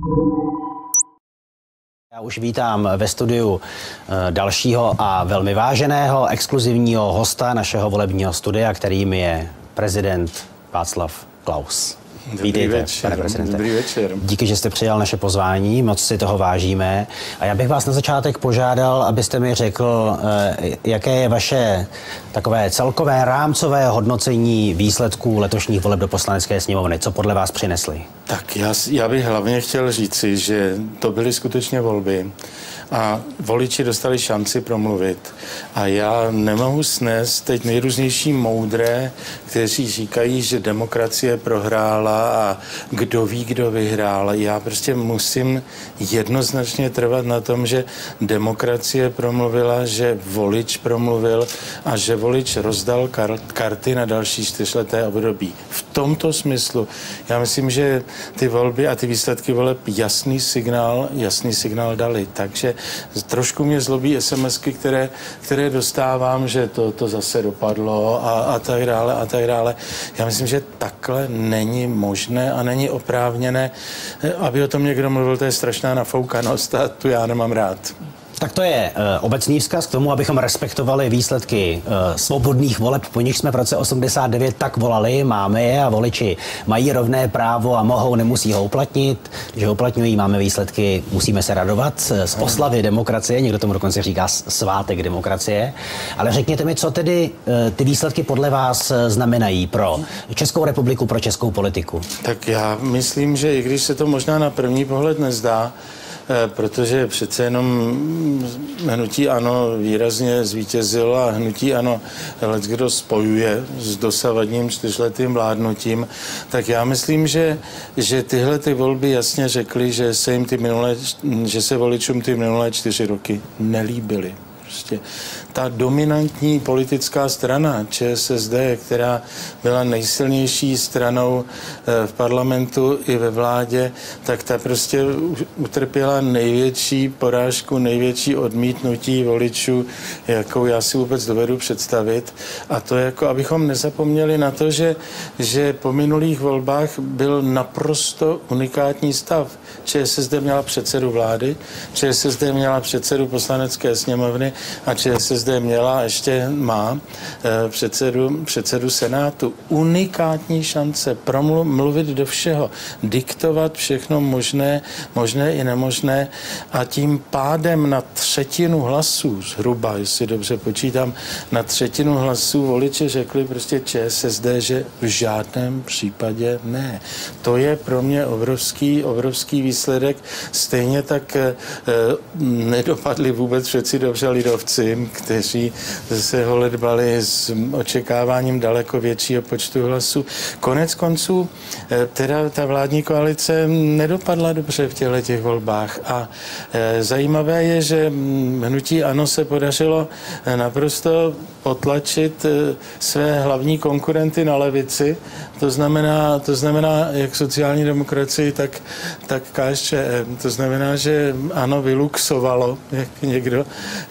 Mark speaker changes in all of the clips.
Speaker 1: Já už vítám ve studiu dalšího a velmi váženého exkluzivního hosta našeho volebního studia, kterým je prezident Václav Klaus. Vítejte, pane prezidente.
Speaker 2: Dobrý večer.
Speaker 1: Díky, že jste přijal naše pozvání, moc si toho vážíme. A já bych vás na začátek požádal, abyste mi řekl, jaké je vaše takové celkové rámcové hodnocení výsledků letošních voleb do Poslanecké sněmovny. Co podle vás přinesly?
Speaker 2: Tak já bych hlavně chtěl říci, že to byly skutečně volby a voliči dostali šanci promluvit. A já nemohu snést teď nejrůznější moudré, kteří říkají, že demokracie prohrála a kdo ví, kdo vyhrál. Já prostě musím jednoznačně trvat na tom, že demokracie promluvila, že volič promluvil a že volič rozdal karty na další 4leté období. V tomto smyslu já myslím, že ty volby a ty výsledky voleb jasný signál dali. Takže trošku mě zlobí SMSky, které dostávám, že to zase dopadlo a tak dále. Já myslím, že takhle není možné a není oprávněné, aby o tom někdo mluvil, to je strašná nafoukanost a tu já nemám rád.
Speaker 1: Tak to je obecný vzkaz k tomu, abychom respektovali výsledky svobodných voleb, po nich jsme v roce 89 tak volali, máme je a voliči mají rovné právo a mohou, nemusí ho uplatnit. Když ho uplatňují, máme výsledky, musíme se radovat z oslavy demokracie, někdo tomu dokonce říká svátek demokracie. Ale řekněte mi, co tedy ty výsledky podle vás znamenají pro Českou republiku, pro českou politiku?
Speaker 2: Tak já myslím, že i když se to možná na první pohled nezdá, protože přece jenom hnutí ANO výrazně zvítězilo a hnutí ANO leckdo spojuje s dosavadním 4letým vládnutím, tak já myslím, že tyhle ty volby jasně řekly, že se voličům ty minulé 4 roky nelíbily. Prostě ta dominantní politická strana ČSSD, která byla nejsilnější stranou v parlamentu i ve vládě, tak ta prostě utrpěla největší porážku, největší odmítnutí voličů, jakou já si vůbec dovedu představit. A to jako, abychom nezapomněli na to, že po minulých volbách byl naprosto unikátní stav. ČSSD měla předsedu vlády, ČSSD měla předsedu Poslanecké sněmovny a ČSSD měla a ještě má předsedu Senátu. Unikátní šance mluvit do všeho, diktovat všechno možné i nemožné a tím pádem na 1/3 hlasů, zhruba, jestli dobře počítám, na 1/3 hlasů voliči řekli prostě ČSSD, že v žádném případě ne. To je pro mě obrovský výsledek. Stejně tak nedopadli vůbec přeci dobře lidovci, kteří se holedbali s očekáváním daleko většího počtu hlasů. Konec konců teda ta vládní koalice nedopadla dobře v těch volbách a zajímavé je, že hnutí ANO se podařilo naprosto potlačit své hlavní konkurenty na levici, to znamená jak sociální demokracii, tak KSČM. To znamená, že ANO vyluxovalo, jak někdo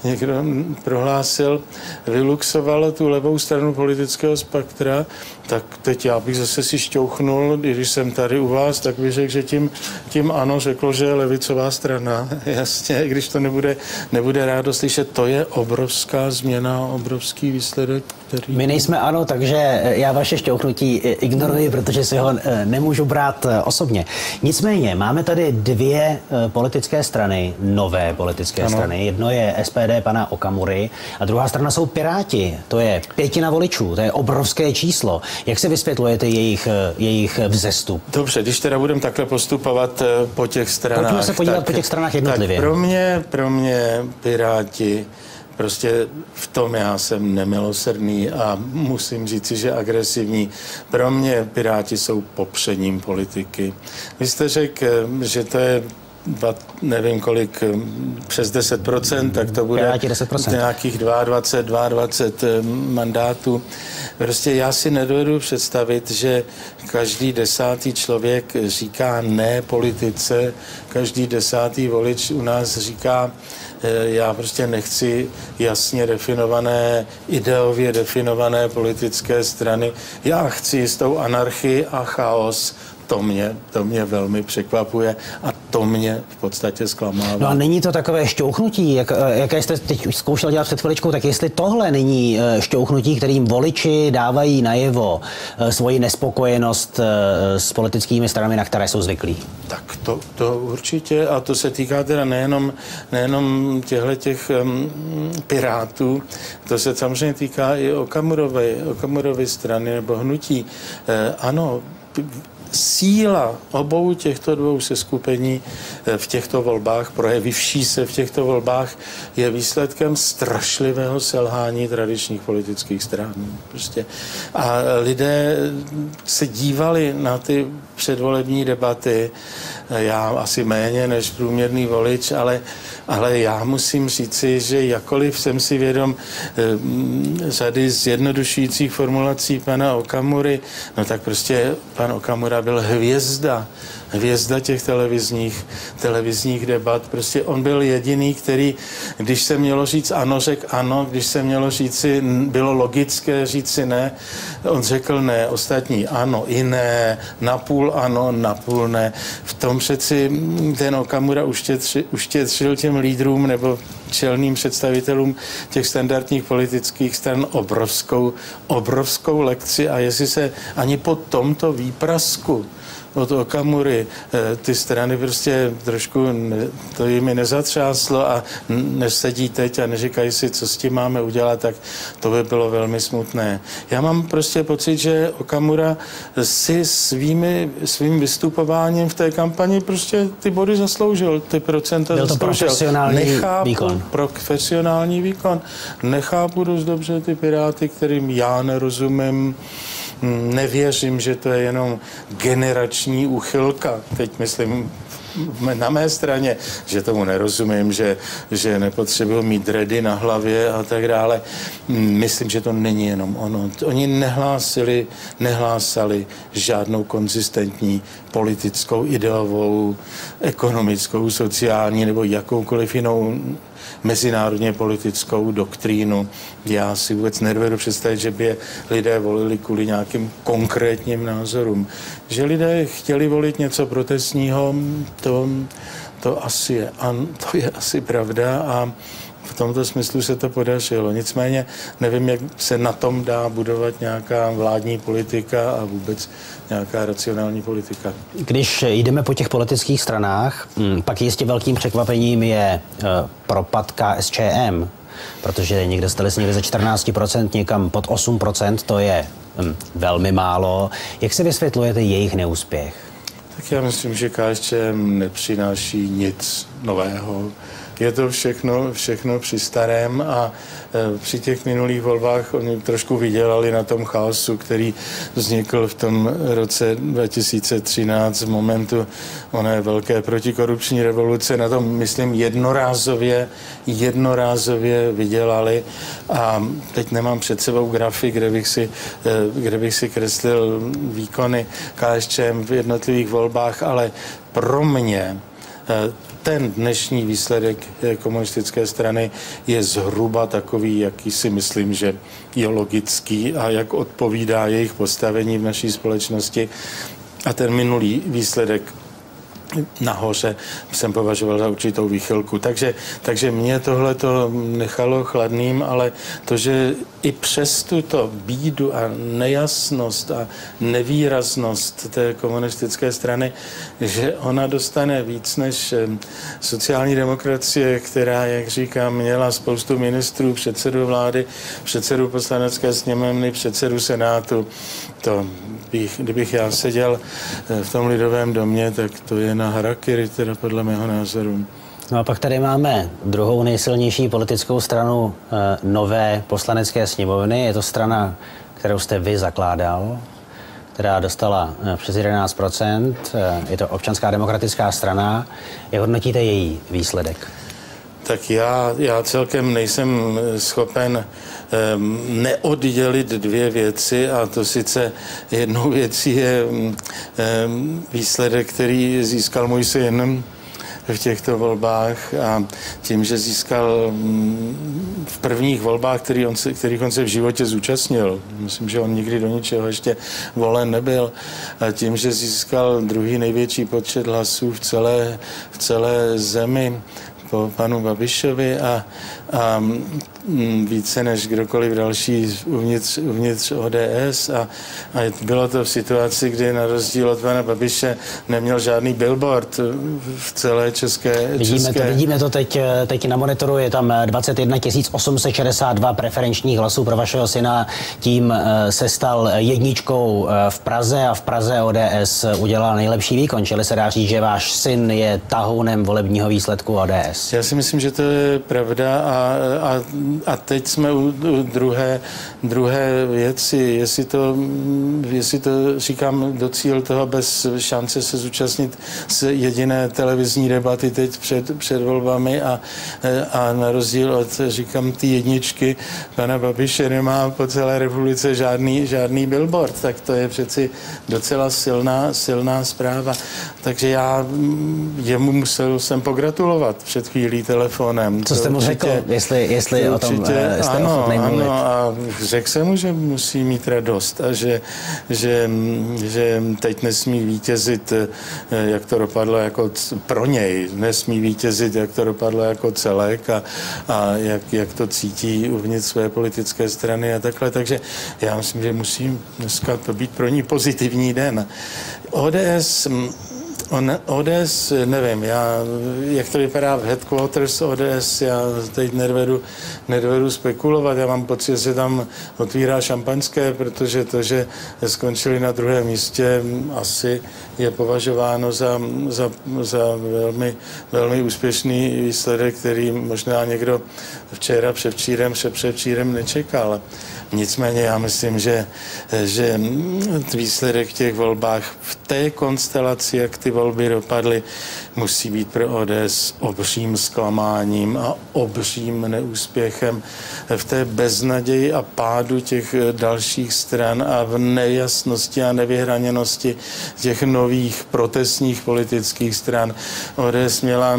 Speaker 2: prohlásil, vyluxovalo tu levou stranu politického spektra, tak teď já bych zase si šťouchnul, když jsem tady u vás, tak bych řekl, že tím ANO řeklo, že je levicová strana. Jasně, když to nebude rádo slyšet, to je obrovská změna, obrovský výsledek.
Speaker 1: My nejsme ANO, takže já vaše šťouchnutí ignoruji, protože si ho nemůžu brát osobně. Nicméně, máme tady 2 politické strany, nové politické strany. Jedno je SPD pana Okamury a druhá strana jsou Piráti. To je 1/5 voličů, to je obrovské číslo. Jak se vysvětlujete jejich vzestup?
Speaker 2: Dobře, když teda budeme takhle postupovat po těch stranách.
Speaker 1: Pojďme se podívat po těch stranách jednotlivě.
Speaker 2: Tak pro mě Piráti, prostě v tom já jsem nemilosrdný a musím říci, že agresivní. Pro mě Piráti jsou popředním politiky. Vy jste řekl, že to je nevím kolik, přes 10%, tak to bude nějakých 22 mandátů. Prostě já si nedovedu představit, že každý 10. člověk říká ne politice, každý 10. volič u nás říká, já prostě nechci jasně definované, ideově definované politické strany. Já chci jistou anarchii a chaos. To mě velmi překvapuje a to mě v podstatě zklamává.
Speaker 1: No a není to takové šťouchnutí, jaké jste teď už zkoušel dělat před chviličkou, tak jestli tohle není šťouchnutí, kterým voliči dávají najevo svoji nespokojenost s politickými stranami, na které jsou zvyklí?
Speaker 2: Tak to určitě, a to se týká teda nejenom těch pirátů, to se samozřejmě týká i Okamurovy strany nebo hnutí. Ano, síla obou těchto dvou seskupení v těchto volbách, projevivší se v těchto volbách, je výsledkem strašlivého selhání tradičních politických stran. Prostě. A lidé se dívali na ty předvolební debaty, já asi méně než průměrný volič, ale já musím říci, že jakkoliv jsem si vědom řady zjednodušujících formulací pana Okamury, no tak prostě pan Okamura byl hvězda těch televizních debat. Prostě on byl jediný, který, když se mělo říct ano, řekl ano, když se mělo říci, bylo logické říci ne, on řekl ne, ostatní ano i ne, napůl ano, napůl ne. V tom přeci ten Okamura uštětřil těm lídrům nebo čelným představitelům těch standardních politických stran obrovskou lekci, a jestli se ani po tomto výprasku od Okamury ty strany prostě trošku to jimi nezatřáslo a nesedí teď a neříkají si, co s tím máme udělat, tak to by bylo velmi smutné. Já mám prostě pocit, že Okamura si svým vystupováním v té kampani prostě ty body zasloužil, ty procenta
Speaker 1: zasloužil. Byl to profesionální výkon.
Speaker 2: Profesionální výkon. Nechápu dost dobře ty Piráty, kterým já nerozumím. Nevěřím, že to je jenom generační úchylka. Teď myslím na mé straně, že tomu nerozumím, že nepotřebuji mít dredy na hlavě a tak dále. Myslím, že to není jenom ono. Oni nehlásali žádnou konzistentní politickou, ideovou, ekonomickou, sociální nebo jakoukoliv jinou mezinárodně politickou doktrínu. Já si vůbec nedovedu představit, že by je lidé volili kvůli nějakým konkrétním názorům. Že lidé chtěli volit něco protestního, to je asi pravda a v tomto smyslu se to podařilo. Nicméně nevím, jak se na tom dá budovat nějaká vládní politika a vůbec nějaká racionální politika.
Speaker 1: Když jdeme po těch politických stranách, pak jistě velkým překvapením je propad KSČM, protože někde jste sněli ze 14%, někam pod 8%, to je velmi málo. Jak se vysvětlujete jejich neúspěch?
Speaker 2: Tak já myslím, že KSČM nepřináší nic nového. Je to všechno při starém a při těch minulých volbách oni trošku vydělali na tom chaosu, který vznikl v tom roce 2013 v momentu oné velké protikorupční revoluce. Na tom, myslím, jednorázově vydělali a teď nemám před sebou grafy, kde bych si kreslil výkony KSČM v jednotlivých volbách, ale pro mě ten dnešní výsledek komunistické strany je zhruba takový, jaký si myslím, že je logický a jak odpovídá jejich postavení v naší společnosti. A ten minulý výsledek nahoře jsem považoval za určitou výchylku. Takže mě tohle to nechalo chladným, ale to, že i přes tuto bídu a nejasnost a nevýraznost té komunistické strany, že ona dostane víc než sociální demokracie, která, jak říkám, měla spoustu ministrů, předsedu vlády, předsedu poslanecké sněmovny, předsedu senátu. To kdybych já seděl v tom Lidovém domě, tak to je na harakiri, teda podle mého názoru.
Speaker 1: No a pak tady máme druhou nejsilnější politickou stranu nové poslanecké sněmovny. Je to strana, kterou jste vy zakládal, která dostala přes 11%. Je to Občanská demokratická strana. Jak hodnotíte její výsledek?
Speaker 2: Tak já celkem nejsem schopen neoddělit dvě věci, a to sice jednou věcí je výsledek, který získal můj syn, v těchto volbách a tím, že získal v prvních volbách, kterých on se v životě zúčastnil, myslím, že on nikdy do ničeho ještě volen nebyl, a tím, že získal druhý největší počet hlasů v celé zemi po panu Babišovi a více než kdokoliv další uvnitř ODS a bylo to v situaci, kdy na rozdíl od pana Babiše neměl žádný billboard v celé české...
Speaker 1: Vidíme to teď na monitoru, je tam 21 862 preferenčních hlasů pro vašeho syna, tím se stal jedničkou v Praze a v Praze ODS udělal nejlepší výkon, čili se dá říct, že váš syn je tahounem volebního výsledku ODS.
Speaker 2: Já si myslím, že to je pravda a teď jsme u druhé věci, jestli to říkám do cíl toho bez šance se zúčastnit z jediné televizní debaty teď před volbami a na rozdíl od, říkám, ty jedničky pana Babiše nemá po celé republice žádný billboard, tak to je přeci docela silná zpráva. Takže já jemu musel jsem pogratulovat před chvílí telefonem.
Speaker 1: Co jste mu řekl, jestli o tom jste ochotný mluvit?
Speaker 2: Ano, a řekl jsem mu, že musí mít radost a že teď nesmí vítězit, jak to dopadlo jako pro něj, nesmí vítězit, jak to dopadlo jako celek a jak to cítí uvnitř své politické strany a takhle. Takže já myslím, že musí dneska to být pro ní pozitivní den. ODS, nevím, jak to vypadá v headquarters ODS, já teď nedovedu spekulovat, já mám pocit, že se tam otvírá šampaňské, protože to, že skončili na druhém místě, asi je považováno za velmi úspěšný výsledek, který možná někdo včera, předevčírem nečekal. Nicméně já myslím, že výsledek v těch volbách v té konstelaci, jak ty volby dopadly, musí být pro ODS obřím zklamáním a obřím neúspěchem v té beznaději a pádu těch dalších stran a v nejasnosti a nevyhraněnosti těch nových protestních politických stran. ODS měla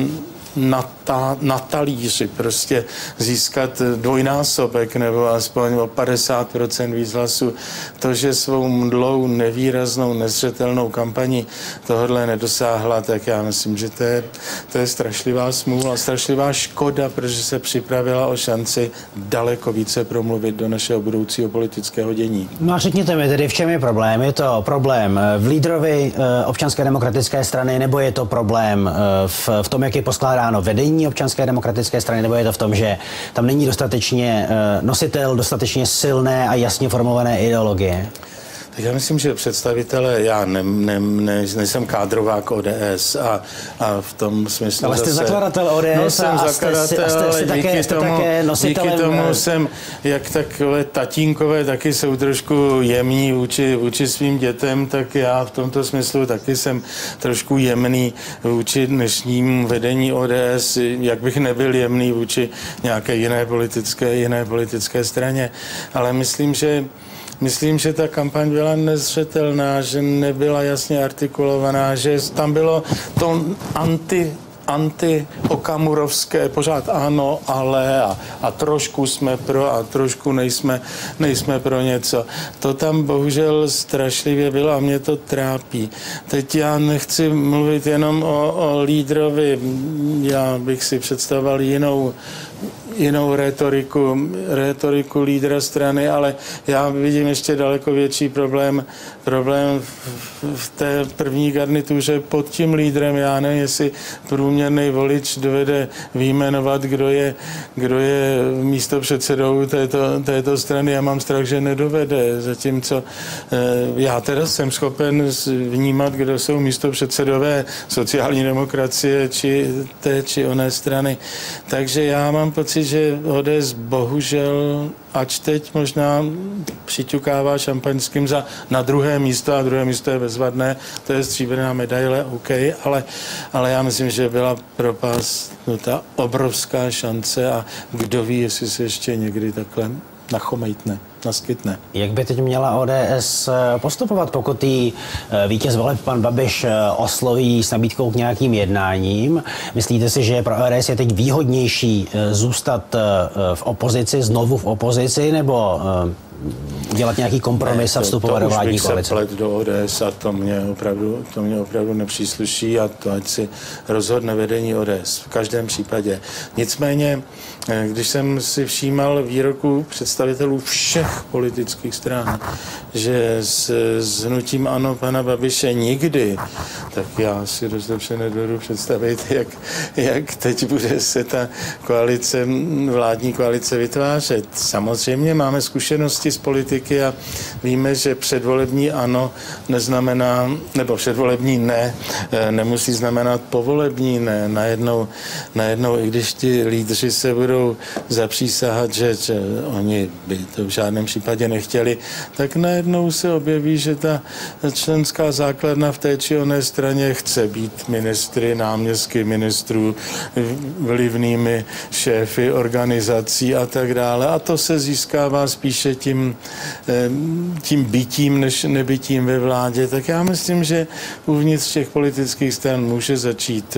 Speaker 2: na talíři prostě získat dvojnásobek nebo aspoň o 50% víc hlasů. To, že svou mdlou, nevýraznou, nezřetelnou kampaní tohodle nedosáhla, tak já myslím, že to je strašlivá smůla, strašlivá škoda, protože se připravila o šanci daleko více promluvit do našeho budoucího politického dění.
Speaker 1: No a řekněte mi tedy, v čem je problém? Je to problém v lídrovi Občanské demokratické strany, nebo je to problém v tom, jak je poskládáno vedení Občanské demokratické strany, nebo je to v tom, že tam není dostatečně nositel, dostatečně silné a jasně formulované ideologie?
Speaker 2: Tak já myslím, že představitelé, já nejsem kádrovák ODS a v tom smyslu
Speaker 1: ale jste zakladatel ODS
Speaker 2: no, jsem zakladatel, ale díky tomu jsem, jak takové tatínkové taky jsou trošku jemní vůči svým dětem, tak já v tomto smyslu taky jsem trošku jemný vůči dnešnímu vedení ODS, jak bych nebyl jemný vůči nějaké jiné politické straně. Ale myslím, že ta kampaň byla nezřetelná, že nebyla jasně artikulovaná, že tam bylo to anti-okamurovské, pořád ano, ale a trošku jsme pro a trošku nejsme pro něco. To tam bohužel strašlivě bylo a mě to trápí. Teď já nechci mluvit jenom o lídrovi, já bych si představoval jinou rétoriku lídra strany, ale já vidím ještě daleko větší problém v té první garnituře pod tím lídrem. Já nevím, jestli průměrný volič dovede vyjmenovat, kdo je místopředsedou této strany. Já mám strach, že nedovede, zatímco já teda jsem schopen vnímat, kdo jsou místopředsedové sociální demokracie či té či oné strany. Takže já mám pocit, že ODS bohužel, ač teď možná přiťukává šampaňským na druhé místo, a druhé místo je bezvadné, to je stříbrná medaile, OK, ale já myslím, že byla propásnuta obrovská šance a kdo ví, jestli se ještě někdy takhle nachomejtne, naskytne.
Speaker 1: Jak by teď měla ODS postupovat, pokud jí vítěz voleb pan Babiš osloví s nabídkou k nějakým jednáním? Myslíte si, že pro ODS je teď výhodnější zůstat v opozici, znovu v opozici, nebo dělat nějaký kompromis a vstupovat do vládní koalice?
Speaker 2: To už bych se plet do ODS a to mě opravdu nepřísluší a to ať si rozhodne vedení ODS v každém případě. Nicméně, když jsem si všímal výroku představitelů všech politických stran, že s hnutím ANO pana Babiše nikdy, tak já si dost dobře nedovedu představit, jak teď bude se ta koalice, vládní koalice vytvářet. Samozřejmě máme zkušenosti z politiky a víme, že předvolební ano neznamená, nebo předvolební ne, nemusí znamenat povolební ne. Najednou, i když ti lídři se budou zapřísahat, že oni by to v žádném případě nechtěli, tak najednou se objeví, že ta členská základna v té či oné straně chce být ministry, náměstky ministrů, vlivnými šéfy organizací a tak dále. A to se získává spíše tím bytím, než nebytím ve vládě. Tak já myslím, že uvnitř těch politických stran může začít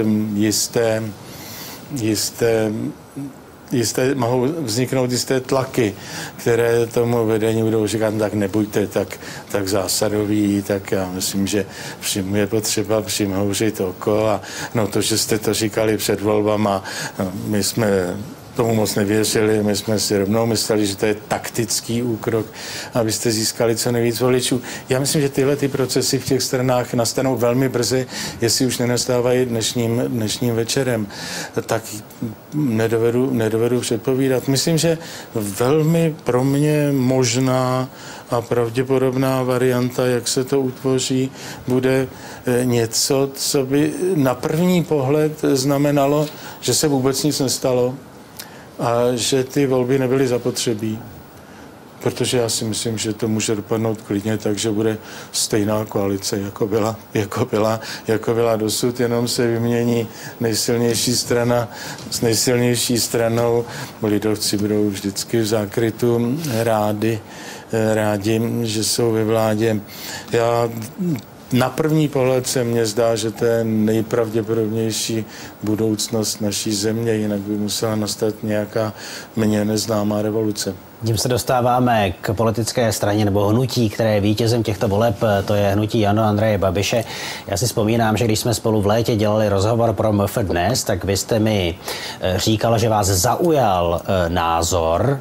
Speaker 2: mohou vzniknout jisté tlaky, které tomu vedení budou říkat, tak nebuďte tak zásadový, tak já myslím, že je potřeba přimhouřit oko a no to, že jste to říkali před volbama, no, my jsme tomu moc nevěřili, my jsme si rovnou mysleli, že to je taktický úkrok, abyste získali co nejvíc voličů. Já myslím, že tyhle ty procesy v těch stranách nastanou velmi brzy, jestli už nenastávají dnešním večerem, tak nedovedu předpovídat. Myslím, že velmi pro mě možná a pravděpodobná varianta, jak se to utvoří, bude něco, co by na první pohled znamenalo, že se vůbec nic nestalo, a že ty volby nebyly zapotřebí, protože já si myslím, že to může dopadnout klidně, takže bude stejná koalice, jako byla dosud, jenom se vymění nejsilnější strana s nejsilnější stranou. Lidovci budou vždycky v zákrytu rádi, že jsou ve vládě. Na první pohled se mně zdá, že to je nejpravděpodobnější budoucnost naší země, jinak by musela nastat nějaká mně neznámá revoluce.
Speaker 1: Tím se dostáváme k politické straně nebo hnutí, které je vítězem těchto voleb, to je hnutí ANO Andreje Babiše. Já si vzpomínám, že když jsme spolu v létě dělali rozhovor pro MF Dnes, tak vy jste mi říkal, že vás zaujal názor,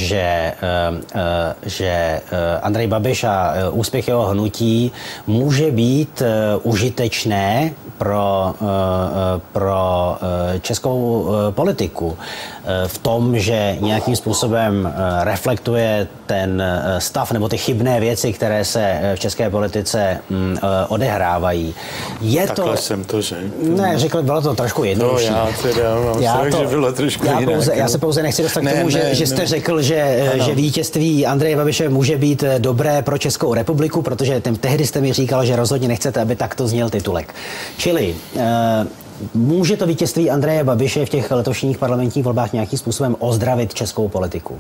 Speaker 1: že Andrej Babiš a úspěch jeho hnutí může být užitečné pro českou politiku v tom, že nějakým způsobem reflektuje ten stav nebo ty chybné věci, které se v české politice odehrávají.
Speaker 2: Takhle jsem to řekl.
Speaker 1: Ne, bylo to trošku jednodušší.
Speaker 2: No já teda mám strach, že bylo trošku jinak.
Speaker 1: Já se pouze nechci dostat k tomu, že jste řekl, že vítězství Andreje Babiše může být dobré pro Českou republiku, protože tehdy jste mi říkal, že rozhodně nechcete, aby takto zněl titulek. Čili může to vítězství Andreje Babiše v těch letošních parlamentních volbách nějakým způsobem ozdravit českou politiku?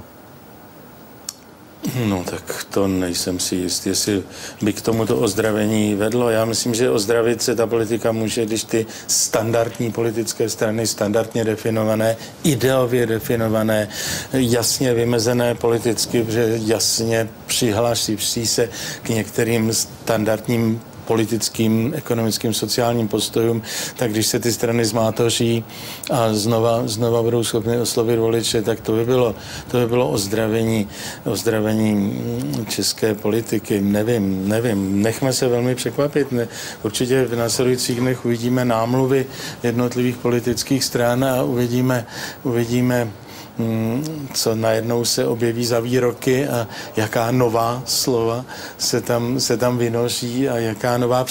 Speaker 2: No tak to nejsem si jist, jestli by k tomuto ozdravení vedlo. Já myslím, že ozdravit se ta politika může, když ty standardní politické strany, standardně definované, ideově definované, jasně vymezené politicky, protože jasně přihlásí se k některým standardním politickým, ekonomickým, sociálním postojům, tak když se ty strany zmátoří a znova budou schopny oslovit voliče, tak to by bylo ozdravení české politiky. Nevím. Nechme se velmi překvapit. Určitě v následujících dnech uvidíme námluvy jednotlivých politických stran a uvidíme co najednou se objeví za výroky a jaká nová slova se tam vynoří a jaká nová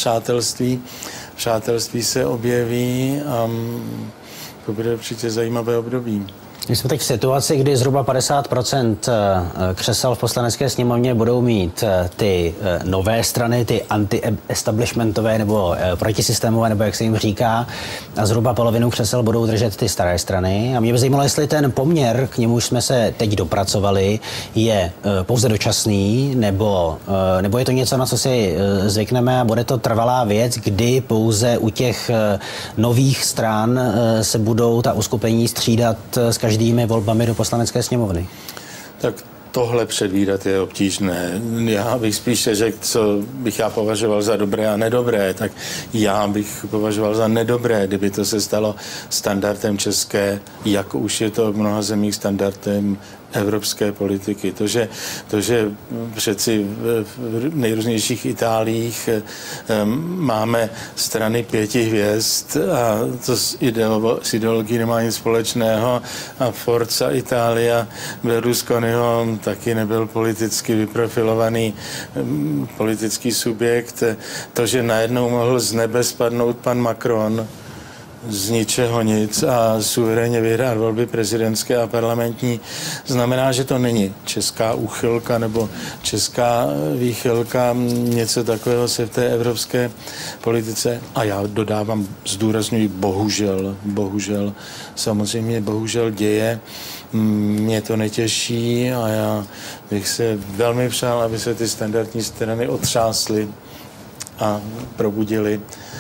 Speaker 2: přátelství se objeví a to bude určitě zajímavé období.
Speaker 1: My jsme teď v situaci, kdy zhruba 50% křesel v poslanecké sněmovně budou mít ty nové strany, ty anti-establishmentové nebo protisystémové, nebo jak se jim říká, a zhruba polovinu křesel budou držet ty staré strany. A mě by zajímalo, jestli ten poměr, k němuž jsme se teď dopracovali, je pouze dočasný, nebo je to něco, na co si zvykneme a bude to trvalá věc, kdy pouze u těch nových stran se budou ta uskupení střídat s každými volbami do poslanecké sněmovny?
Speaker 2: Tak tohle předvídat je obtížné. Já bych spíše řekl, co bych já považoval za dobré a nedobré, tak já bych považoval za nedobré, kdyby to se stalo standardem české, jak už je to v mnoha zemích standardem evropské politiky. To, že přeci v nejrůznějších Itáliích máme strany 5 hvězd a to s ideologií nemá nic společného a Forza Italia Berlusconiho taky nebyl politicky vyprofilovaný politický subjekt. To, že najednou mohl z nebe spadnout pan Macron z ničeho nic a suverénně vyhrát volby prezidentské a parlamentní, znamená, že to není česká úchylka nebo česká výchylka. Něco takového se v té evropské politice, a já dodávám, zdůrazňuji, bohužel, samozřejmě bohužel děje. Mě to netěší a já bych se velmi přál, aby se ty standardní strany otřásly a probudily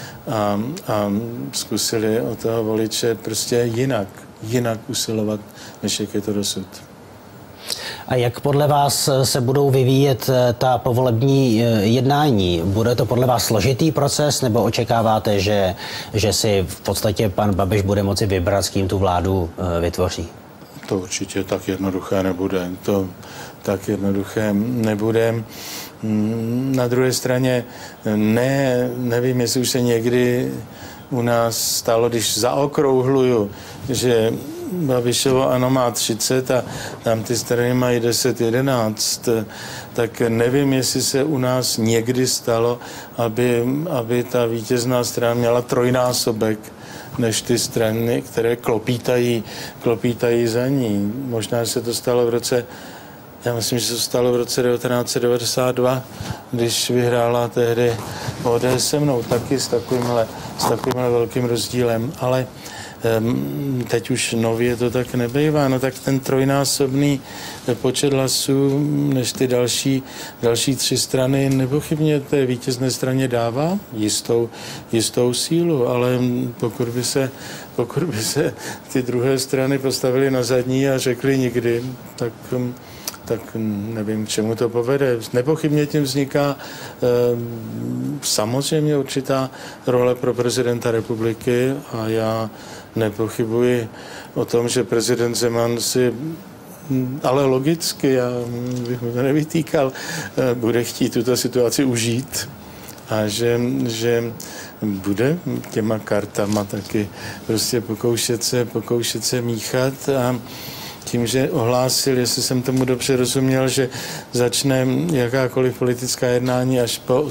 Speaker 2: a zkusili od toho voliče prostě jinak usilovat, než jak je to dosud.
Speaker 1: A jak podle vás se budou vyvíjet ta povolební jednání? Bude to podle vás složitý proces, nebo očekáváte, že si v podstatě pan Babiš bude moci vybrat, s kým tu vládu vytvoří?
Speaker 2: To určitě tak jednoduché nebude. To tak jednoduché nebude. Na druhé straně nevím, jestli už se někdy u nás stalo, když zaokrouhluju, že Babišovo ANO má 30 a tam ty strany mají 10-11, tak nevím, jestli se u nás někdy stalo, aby ta vítězná strana měla trojnásobek než ty strany, které klopítají za ní. Možná se to stalo já myslím, že se to stalo v roce 1992, když vyhrála tehdy ODS se mnou, taky s takovýmhle velkým rozdílem, ale teď už nově to tak nebejvá, no tak ten trojnásobný počet hlasů než ty další 3 strany nepochybně té vítězné straně dává jistou sílu, ale pokud by se ty druhé strany postavily na zadní a řekly nikdy, tak nevím, k čemu to povede. Nepochybně tím vzniká samozřejmě určitá role pro prezidenta republiky a já nepochybuji o tom, že prezident Zeman si, ale logicky, já bych mu to nevytýkal, bude chtít tuto situaci užít a že bude těma kartama taky prostě pokoušet se míchat a tím, že ohlásil, jestli jsem tomu dobře rozuměl, že začne jakákoliv politická jednání až po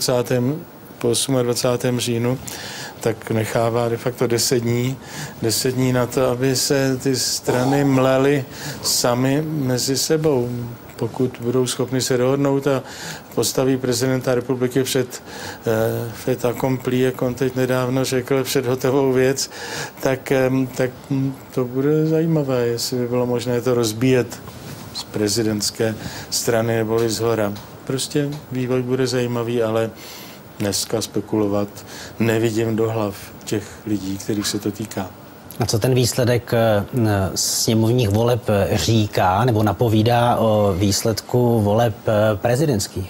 Speaker 2: 28. říjnu, tak nechává de facto 10 dní na to, aby se ty strany mlely sami mezi sebou. Pokud budou schopni se dohodnout a postaví prezidenta republiky před fait accompli, jak on teď nedávno řekl, před hotovou věc, tak to bude zajímavé, jestli by bylo možné to rozbíjet z prezidentské strany neboli zhora. Prostě vývoj bude zajímavý, ale dneska spekulovat nevidím do hlav těch lidí, kterých se to týká.
Speaker 1: A co ten výsledek sněmovních voleb říká nebo napovídá o výsledku voleb prezidentských?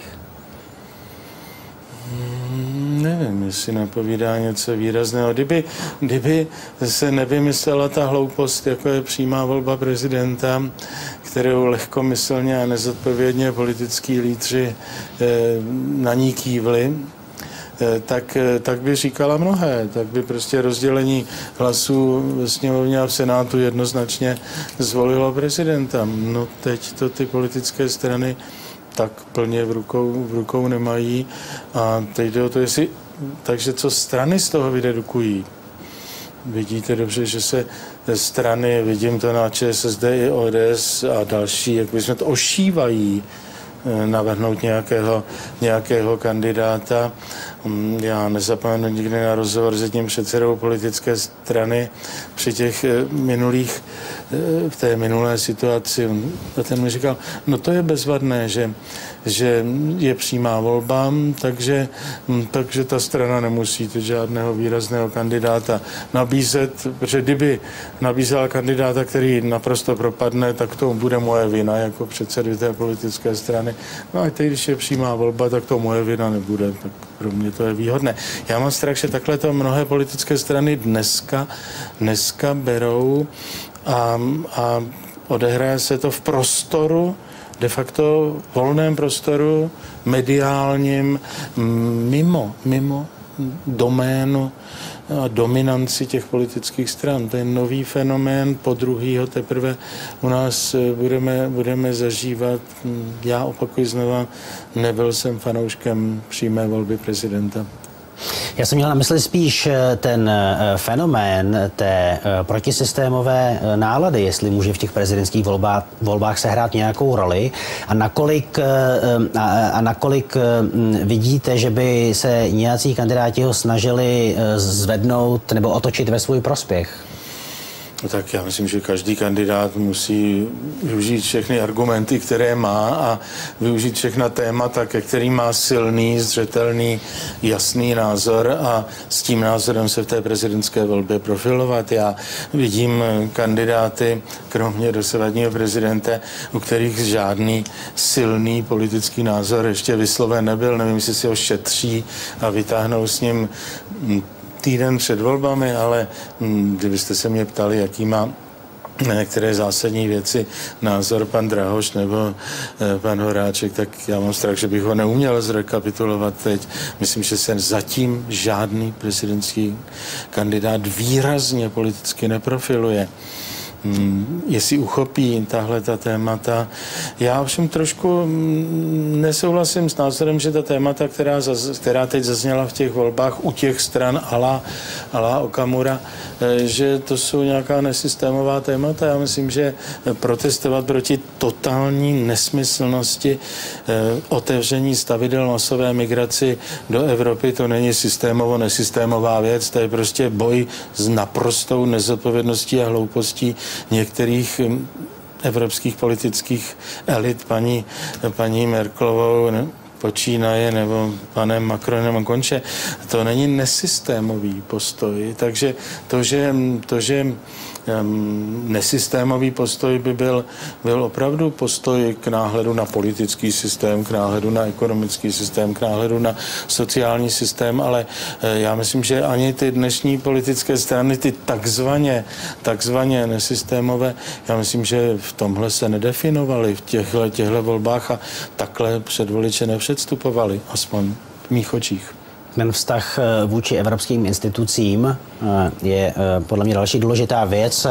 Speaker 2: Nevím, jestli napovídá něco výrazného. Kdyby se nevymyslela ta hloupost, jako je přímá volba prezidenta, kterou lehkomyslně a nezodpovědně politický lídři na ní kývli, tak by říkala mnohé. Tak by prostě rozdělení hlasů ve sněmovně a v Senátu jednoznačně zvolilo prezidenta. No teď to ty politické strany tak plně v rukou nemají a teď jde o to, takže co strany z toho vydedukují. vidíte dobře, že se strany, vidím to na ČSSD i ODS a další, jak bychom to ošívají navrhnout nějakého kandidáta. Já nezapomenu nikdy na rozhovor s jedním předsedou politické strany při těch v té minulé situaci. A ten mi říkal, no to je bezvadné, že je přímá volba, takže ta strana nemusí teď žádného výrazného kandidáta nabízet, protože kdyby nabízela kandidáta, který naprosto propadne, tak to bude moje vina jako předsedy té politické strany. No a teď, když je přímá volba, tak to moje vina nebude. Tak pro mě to je výhodné. Já mám strach, že takhle to mnohé politické strany dneska berou a odehraje se to v prostoru, de facto volném prostoru, mediálním, mimo doménu a dominanci těch politických stran. To je nový fenomén, po druhýho teprve u nás budeme zažívat. Já opakuji znova, nebyl jsem fanouškem přímé volby prezidenta.
Speaker 1: Já jsem měl na mysli spíš ten fenomén té protisystémové nálady, jestli může v těch prezidentských volbách sehrát nějakou roli a nakolik vidíte, že by se nějací kandidáti ho snažili zvednout nebo otočit ve svůj prospěch?
Speaker 2: No tak já myslím, že každý kandidát musí využít všechny argumenty, které má a využít všechna témata, ke kterým má silný, zřetelný, jasný názor a s tím názorem se v té prezidentské volbě profilovat. Já vidím kandidáty, kromě dosavadního prezidenta, u kterých žádný silný politický názor ještě vysloven nebyl. Nevím, jestli si ho šetří a vytáhnou s ním týden před volbami, ale kdybyste se mě ptali, jaký má některé zásadní věci názor pan Drahoš nebo pan Horáček, tak já mám strach, že bych ho neuměl zrekapitulovat teď. Myslím, že se zatím žádný prezidentský kandidát výrazně politicky neprofiluje. Jestli uchopí tahle ta témata. Já ovšem trošku nesouhlasím s názorem, že ta témata, která teď zazněla v těch volbách u těch stran ala Okamura, že to jsou nějaká nesystémová témata. Já myslím, že protestovat proti totální nesmyslnosti otevření stavidel masové migraci do Evropy, to není nesystémová věc, to je prostě boj s naprostou nezodpovědností a hloupostí některých evropských politických elit, paní Merkelovou počínaje nebo panem Macronem konče. To není nesystémový postoj. Takže to, že nesystémový postoj by byl opravdu postoj k náhledu na politický systém, k náhledu na ekonomický systém, k náhledu na sociální systém, ale já myslím, že ani ty dnešní politické strany, ty takzvaně nesystémové, já myslím, že v tomhle se nedefinovaly v těchto volbách a takhle před voliče nepředstupovali, aspoň v mých očích.
Speaker 1: Ten vztah vůči evropským institucím je podle mě další důležitá věc,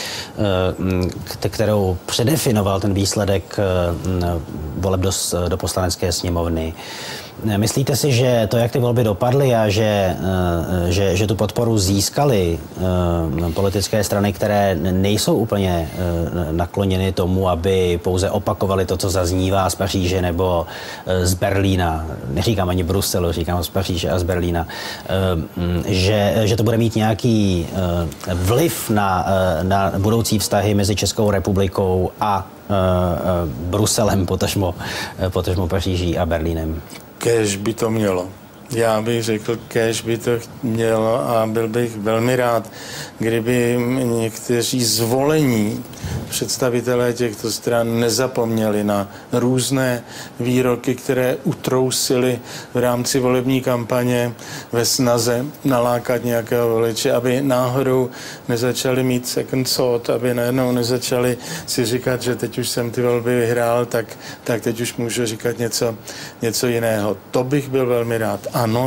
Speaker 1: kterou předefinoval ten výsledek voleb do poslanecké sněmovny. Myslíte si, že to, jak ty volby dopadly a že tu podporu získaly politické strany, které nejsou úplně nakloněny tomu, aby pouze opakovali to, co zaznívá z Paříže nebo z Berlína, neříkám ani Bruselu, říkám z Paříže a z Berlína, že to bude mít nějaký vliv na budoucí vztahy mezi Českou republikou a Bruselem, potažmo Paříží a Berlínem?
Speaker 2: Kéž by to mělo. Já bych řekl, kéž by to mělo a byl bych velmi rád, kdyby někteří zvolení představitelé těchto stran nezapomněli na různé výroky, které utrousili v rámci volební kampaně ve snaze nalákat nějakého voliče, aby náhodou nezačali mít second thought, aby najednou nezačali si říkat, že teď už jsem ty volby vyhrál, tak teď už můžu říkat něco jiného. To bych byl velmi rád. Ano,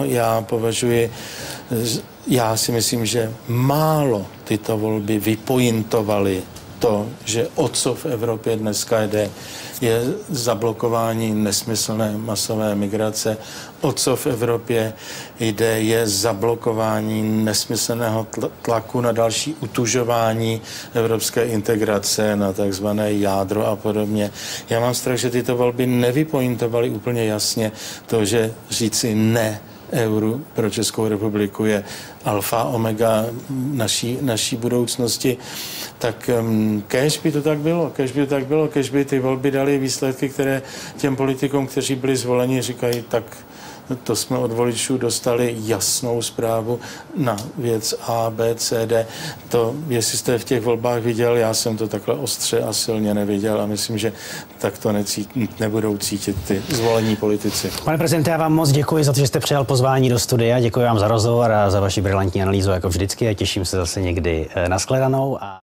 Speaker 2: já si myslím, že málo tyto volby vypointovaly to, že o co v Evropě dneska jde, je zablokování nesmyslné masové migrace. O co v Evropě jde, je zablokování nesmyslného tlaku na další utužování evropské integrace, na takzvané jádro a podobně. Já mám strach, že tyto volby nevypointovaly úplně jasně to, že říci ne euru pro Českou republiku je alfa omega naší budoucnosti, tak kéž by to tak bylo, kéž by ty volby daly výsledky, které těm politikům, kteří byli zvoleni, říkají, tak to jsme od voličů dostali jasnou zprávu na věc A, B, C, D. To, jestli jste v těch volbách viděl, já jsem to takhle ostře a silně neviděl a myslím, že tak to nebudou cítit ty zvolení politici.
Speaker 1: Pane prezidente, já vám moc děkuji za to, že jste přijal pozvání do studia. Děkuji vám za rozhovor a za vaši brilantní analýzu jako vždycky a těším se zase někdy na shledanou.